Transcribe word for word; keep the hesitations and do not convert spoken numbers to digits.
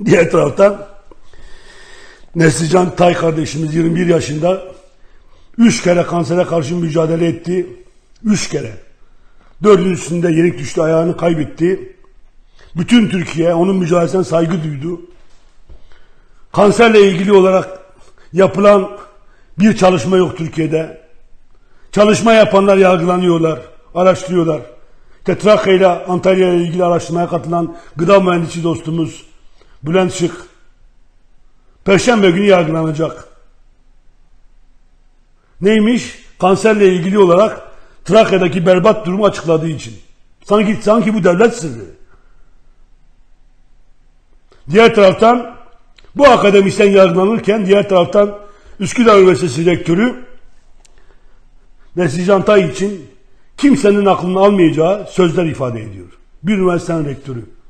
Diğer taraftan Neslican Tay kardeşimiz yirmi bir yaşında üç kere kansere karşı mücadele etti. Üç kere. Dördüncüsünde yenik düştü, ayağını kaybetti. Bütün Türkiye onun mücadelesine saygı duydu. Kanserle ilgili olarak yapılan bir çalışma yok Türkiye'de. Çalışma yapanlar yargılanıyorlar, araştırıyorlar. İşte Trakya ile Antalya ile ilgili araştırmaya katılan gıda mühendisi dostumuz Bülent Şık Perşembe günü yargılanacak. Neymiş? Kanserle ilgili olarak Trakya'daki berbat durumu açıkladığı için. Sanki sanki bu devlet sırrı. Diğer taraftan bu akademisyen yargılanırken diğer taraftan Üsküdar Üniversitesi Rektörü Neslican Tay için kimsenin aklını almayacağı sözler ifade ediyor. Bir üniversitenin rektörü.